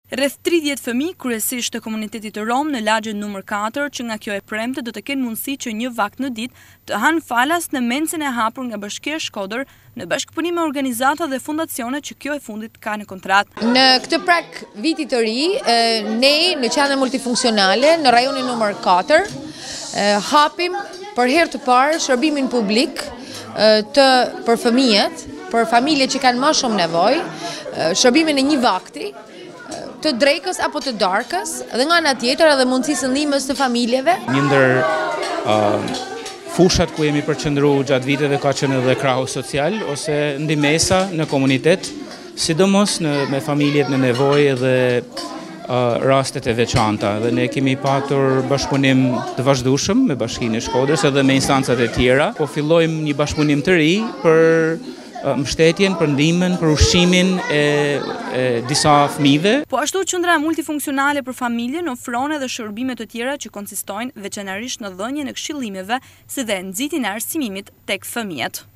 Rreth 30 fëmijë, kryesisht të komunitetit rom në lagjen numër 4, që nga kjo e premte do të kenë mundësi që një vakt në ditë të hanë falas në mencen e hapur nga Bashkia e Shkodër në bashkëpunim me organizata dhe fundacione që kjo e fundit ka në kontratë. Në këtë prag vitit të ri, ne në qendrën multifunksionale në rajonin numër 4 hapim për herë të parë shërbimin publik për fëmijët, për familje që kanë më shumë nevojë, shërbimin e një vakti të drekës apo të darkës, dhe nga ana tjetër edhe mundësisë ndihmës të familjeve. Një ndër fushat ku jemi përqendruar gjatë viteve ka qenë edhe krahu social ose ndihmesa në komunitet, sidomos me familjet në nevojë dhe rastet e veçanta. Dhe ne kemi patur bashkëpunim të vazhdueshëm me Bashkinë e Shkodrës edhe me instancat e tjera, po fillojmë një bashkëpunim të ri për mbështetjen, për ndihmën, për ushqimin e disa fëmijëve. Po ashtu qendra multifunksionale për familjen ofron edhe shërbime të tjera që konsistojnë veçanërisht në dhënien e këshillimeve, si dhe nxitjen e arsimimit tek fëmijët.